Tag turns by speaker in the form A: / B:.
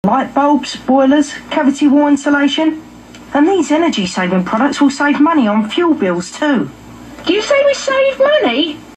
A: light bulbs, boilers, cavity wall insulation. And these energy-saving products will save money on fuel bills too.
B: Do you say we save money?